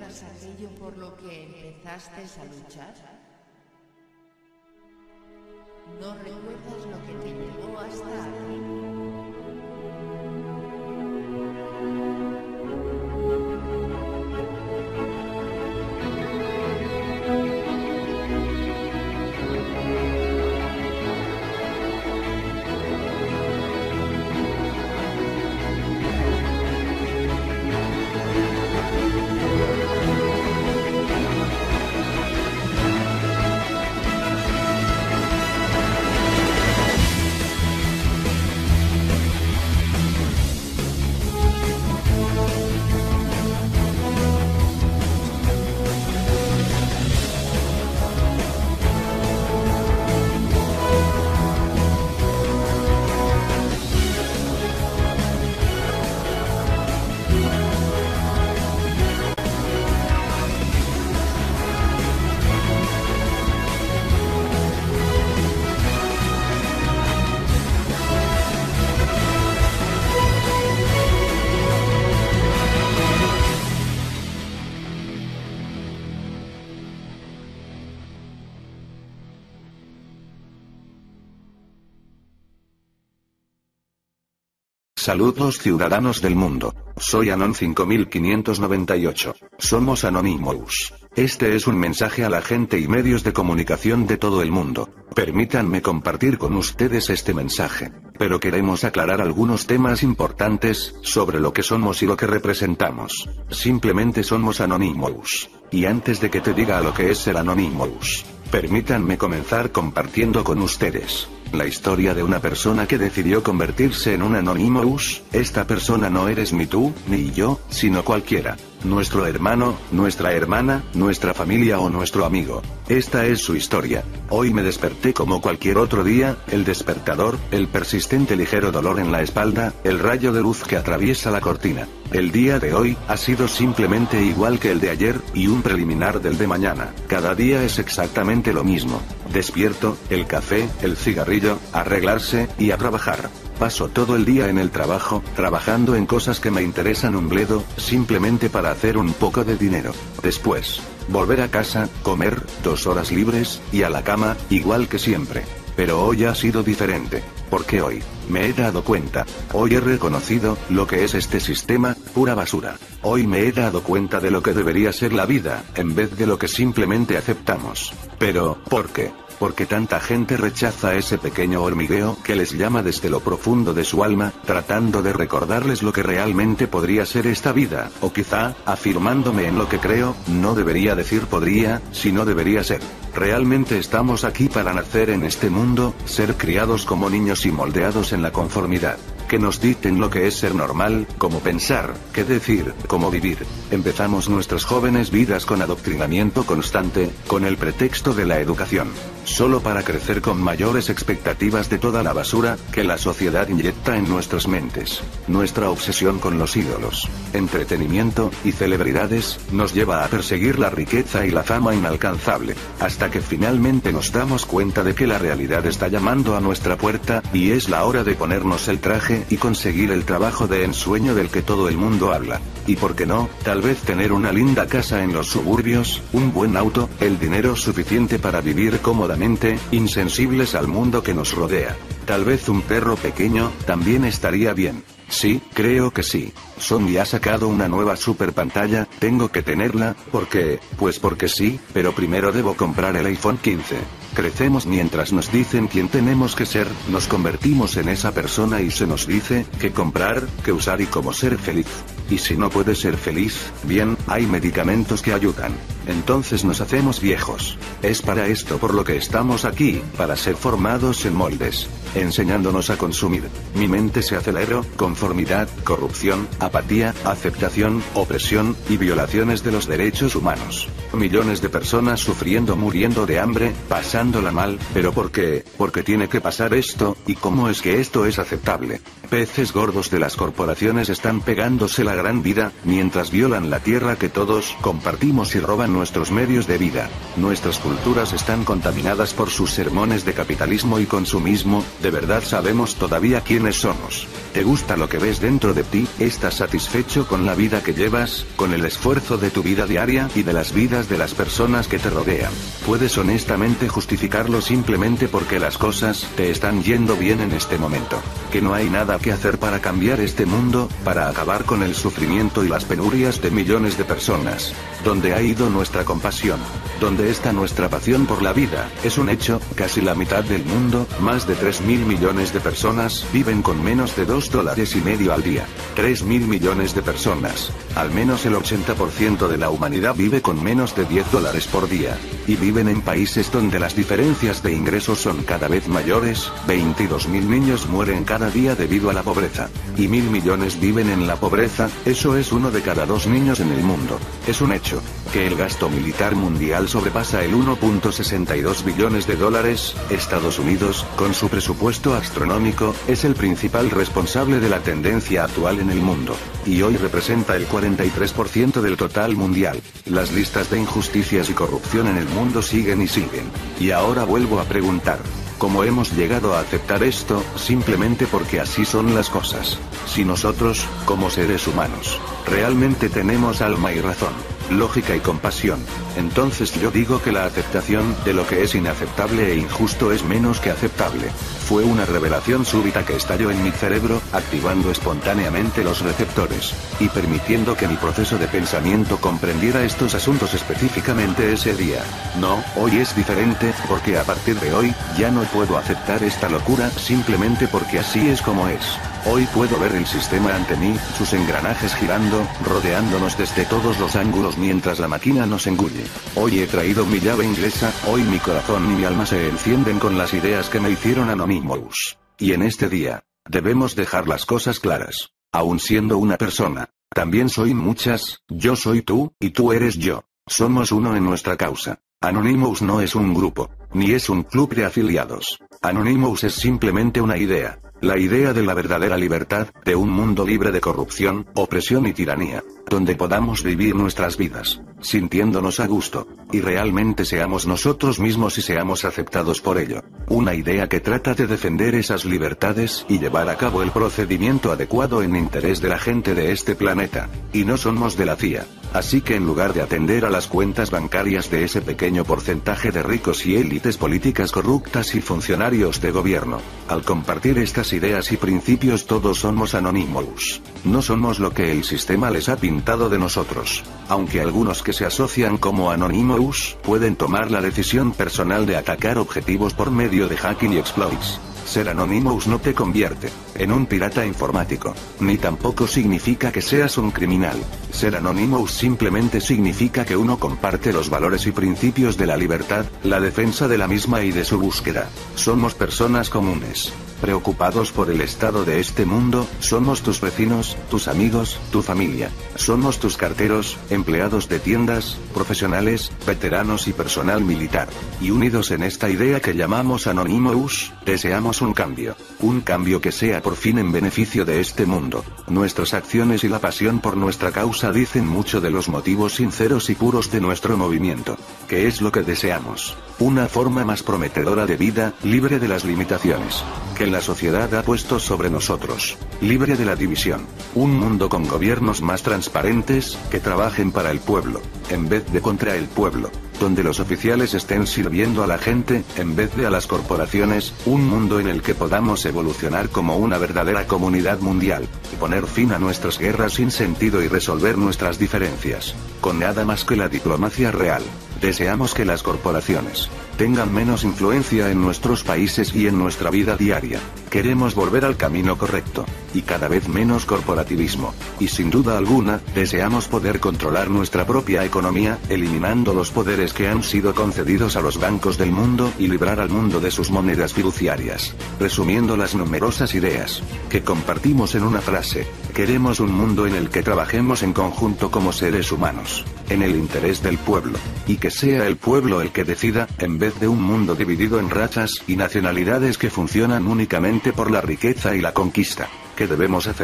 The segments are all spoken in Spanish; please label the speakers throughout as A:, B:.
A: ¿Recuerdas aquello por lo que empezaste a luchar? ¿No recuerdas lo que te llevó hasta aquí?
B: Saludos ciudadanos del mundo. Soy Anon 5598. Somos Anonymous. Este es un mensaje a la gente y medios de comunicación de todo el mundo. Permítanme compartir con ustedes este mensaje. Pero queremos aclarar algunos temas importantes, sobre lo que somos y lo que representamos. Simplemente somos Anonymous. Y antes de que te diga lo que es ser Anonymous, permítanme comenzar compartiendo con ustedes la historia de una persona que decidió convertirse en un Anonymous. Esta persona no eres ni tú, ni yo, sino cualquiera. Nuestro hermano, nuestra hermana, nuestra familia o nuestro amigo. Esta es su historia. Hoy me desperté como cualquier otro día, el despertador, el persistente ligero dolor en la espalda, el rayo de luz que atraviesa la cortina. El día de hoy ha sido simplemente igual que el de ayer, y un preliminar del de mañana. Cada día es exactamente lo mismo. Despierto, el café, el cigarrillo, arreglarse, y a trabajar. Paso todo el día en el trabajo, trabajando en cosas que me interesan un bledo, simplemente para hacer un poco de dinero. Después, volver a casa, comer, 2 horas libres, y a la cama, igual que siempre. Pero hoy ha sido diferente. Porque hoy, me he dado cuenta, hoy he reconocido, lo que es este sistema, pura basura. Hoy me he dado cuenta de lo que debería ser la vida, en vez de lo que simplemente aceptamos. Pero, ¿por qué? Porque tanta gente rechaza ese pequeño hormigueo que les llama desde lo profundo de su alma, tratando de recordarles lo que realmente podría ser esta vida, o quizá, afirmándome en lo que creo, no debería decir podría, sino debería ser. Realmente estamos aquí para nacer en este mundo, ser criados como niños y moldeados en la conformidad. Que nos dicten lo que es ser normal, cómo pensar, qué decir, cómo vivir. Empezamos nuestras jóvenes vidas con adoctrinamiento constante, con el pretexto de la educación. Solo para crecer con mayores expectativas de toda la basura que la sociedad inyecta en nuestras mentes. Nuestra obsesión con los ídolos, entretenimiento y celebridades nos lleva a perseguir la riqueza y la fama inalcanzable, hasta que finalmente nos damos cuenta de que la realidad está llamando a nuestra puerta, y es la hora de ponernos el traje y conseguir el trabajo de ensueño del que todo el mundo habla. Y por qué no, tal vez tener una linda casa en los suburbios, un buen auto, el dinero suficiente para vivir cómodamente, insensibles al mundo que nos rodea. Tal vez un perro pequeño, también estaría bien. Sí, creo que sí. Sony ha sacado una nueva super pantalla, tengo que tenerla, porque sí, pero primero debo comprar el iPhone 15. Crecemos mientras nos dicen quién tenemos que ser, nos convertimos en esa persona y se nos dice qué comprar, qué usar y cómo ser feliz. Y si no puedes ser feliz, bien, hay medicamentos que ayudan. Entonces nos hacemos viejos. Es para esto por lo que estamos aquí, para ser formados en moldes, enseñándonos a consumir. Mi mente se aceleró, conformidad, corrupción, apatía, aceptación, opresión, y violaciones de los derechos humanos. Millones de personas sufriendo, muriendo de hambre, pasándola mal, pero ¿por qué? Porque tiene que pasar esto, y ¿cómo es que esto es aceptable? Peces gordos de las corporaciones están pegándose la gran vida, mientras violan la tierra que todos compartimos y roban nuestros medios de vida. Nuestras culturas están contaminadas por sus sermones de capitalismo y consumismo. ¿De verdad sabemos todavía quiénes somos? ¿Te gusta lo que ves dentro de ti? ¿Estás satisfecho con la vida que llevas, con el esfuerzo de tu vida diaria y de las vidas de las personas que te rodean? ¿Puedes honestamente justificarlo simplemente porque las cosas te están yendo bien en este momento? ¿Que no hay nada que hacer para cambiar este mundo, para acabar con el sufrimiento y las penurias de millones de personas? ¿Dónde ha ido nuestra compasión? ¿Dónde está nuestra pasión por la vida? Es un hecho, casi la mitad del mundo, más de 3.000 millones de personas, viven con menos de $2.50 al día. 3.000 millones de personas. Al menos el 80% de la humanidad vive con menos de $10 por día. Y viven en países donde las diferencias de ingresos son cada vez mayores. 22.000 niños mueren cada día debido a la pobreza. Y 1.000 millones viven en la pobreza, eso es 1 de cada 2 niños en el mundo. Es un hecho, que el gasto militar mundial sobrepasa el $1.62 billones. Estados Unidos, con su presupuesto astronómico, es el principal responsable de la tendencia actual en el mundo. Y hoy representa el 43% del total mundial. Las listas de injusticias y corrupción en el mundo siguen y siguen. Y ahora vuelvo a preguntar, ¿cómo hemos llegado a aceptar esto, simplemente porque así son las cosas? Si nosotros, como seres humanos, realmente tenemos alma y razón, lógica y compasión, entonces yo digo que la aceptación de lo que es inaceptable e injusto es menos que aceptable. Fue una revelación súbita que estalló en mi cerebro, activando espontáneamente los receptores, y permitiendo que mi proceso de pensamiento comprendiera estos asuntos específicamente ese día. No, hoy es diferente, porque a partir de hoy, ya no puedo aceptar esta locura simplemente porque así es como es. Hoy puedo ver el sistema ante mí, sus engranajes girando, rodeándonos desde todos los ángulos mientras la máquina nos engulle. Hoy he traído mi llave inglesa, hoy mi corazón y mi alma se encienden con las ideas que me hicieron Anonymous. Y en este día, debemos dejar las cosas claras. Aun siendo una persona, también soy muchas, yo soy tú, y tú eres yo. Somos uno en nuestra causa. Anonymous no es un grupo, ni es un club de afiliados. Anonymous es simplemente una idea. La idea de la verdadera libertad, de un mundo libre de corrupción, opresión y tiranía, donde podamos vivir nuestras vidas, sintiéndonos a gusto, y realmente seamos nosotros mismos y seamos aceptados por ello. Una idea que trata de defender esas libertades y llevar a cabo el procedimiento adecuado en interés de la gente de este planeta. Y no somos de la CIA. Así que en lugar de atender a las cuentas bancarias de ese pequeño porcentaje de ricos y élites políticas corruptas y funcionarios de gobierno, al compartir estas ideas y principios todos somos Anonymous. No somos lo que el sistema les ha pintado de nosotros. Aunque algunos que se asocian como Anonymous pueden tomar la decisión personal de atacar objetivos por medio de hacking y exploits. Ser Anonymous no te convierte en un pirata informático, ni tampoco significa que seas un criminal. Ser Anonymous simplemente significa que uno comparte los valores y principios de la libertad, la defensa de la misma y de su búsqueda. Somos personas comunes, preocupados por el estado de este mundo. Somos tus vecinos, tus amigos, tu familia. Somos tus carteros, empleados de tiendas, profesionales, veteranos y personal militar. Y unidos en esta idea que llamamos Anonymous, deseamos un cambio que sea por fin en beneficio de este mundo. Nuestras acciones y la pasión por nuestra causa dicen mucho de los motivos sinceros y puros de nuestro movimiento. ¿Qué es lo que deseamos? Una forma más prometedora de vida, libre de las limitaciones que la sociedad ha puesto sobre nosotros, libre de la división. Un mundo con gobiernos más transparentes, que trabajen para el pueblo, en vez de contra el pueblo. Donde los oficiales estén sirviendo a la gente, en vez de a las corporaciones. Un mundo en el que podamos evolucionar como una verdadera comunidad mundial, y poner fin a nuestras guerras sin sentido y resolver nuestras diferencias con nada más que la diplomacia real. Deseamos que las corporaciones tengan menos influencia en nuestros países y en nuestra vida diaria. Queremos volver al camino correcto, y cada vez menos corporativismo. Y sin duda alguna, deseamos poder controlar nuestra propia economía, eliminando los poderes que han sido concedidos a los bancos del mundo y librar al mundo de sus monedas fiduciarias. Resumiendo las numerosas ideas que compartimos en una frase, queremos un mundo en el que trabajemos en conjunto como seres humanos, en el interés del pueblo, y que sea el pueblo el que decida, en vez de un mundo dividido en razas y nacionalidades que funcionan únicamente por la riqueza y la conquista. ¿Qué debemos hacer?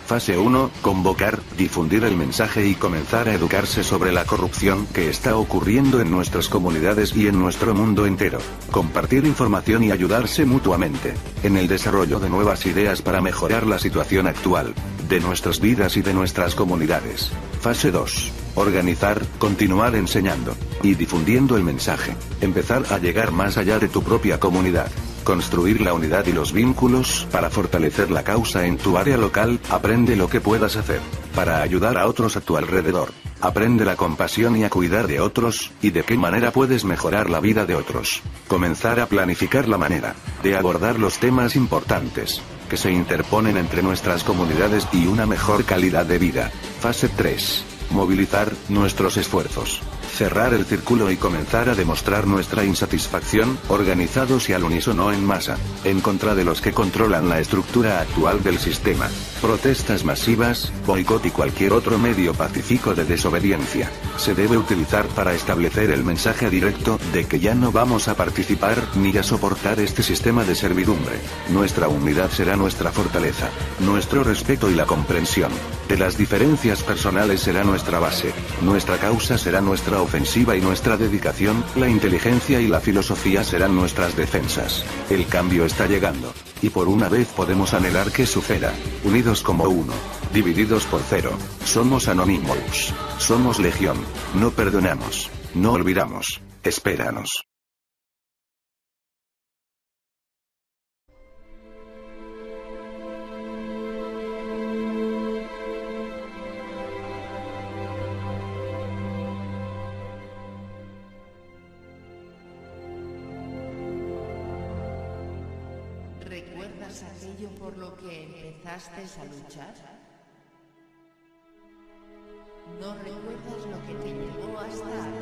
B: Fase 1, convocar, difundir el mensaje y comenzar a educarse sobre la corrupción que está ocurriendo en nuestras comunidades y en nuestro mundo entero. Compartir información y ayudarse mutuamente, en el desarrollo de nuevas ideas para mejorar la situación actual, de nuestras vidas y de nuestras comunidades. Fase 2. Organizar, continuar enseñando, y difundiendo el mensaje. Empezar a llegar más allá de tu propia comunidad. Construir la unidad y los vínculos para fortalecer la causa en tu área local. Aprende lo que puedas hacer para ayudar a otros a tu alrededor. Aprende la compasión y a cuidar de otros, y de qué manera puedes mejorar la vida de otros. Comenzar a planificar la manera de abordar los temas importantes que se interponen entre nuestras comunidades y una mejor calidad de vida. Fase 3. Movilizar nuestros esfuerzos. Cerrar el círculo y comenzar a demostrar nuestra insatisfacción, organizados y al unísono en masa, en contra de los que controlan la estructura actual del sistema. Protestas masivas, boicot y cualquier otro medio pacífico de desobediencia se debe utilizar para establecer el mensaje directo de que ya no vamos a participar ni a soportar este sistema de servidumbre. Nuestra unidad será nuestra fortaleza, nuestro respeto y la comprensión de las diferencias personales será nuestra base, nuestra causa será nuestra ofensiva y nuestra dedicación, la inteligencia y la filosofía serán nuestras defensas. El cambio está llegando, y por una vez podemos anhelar que suceda, unidos como uno, divididos por cero. Somos Anonymous. Somos Legión. No perdonamos. No olvidamos. Espéranos.
A: ¿Recuerdas aquello por lo que empezaste a luchar? ¿No recuerdas lo que te llevó hasta aquí?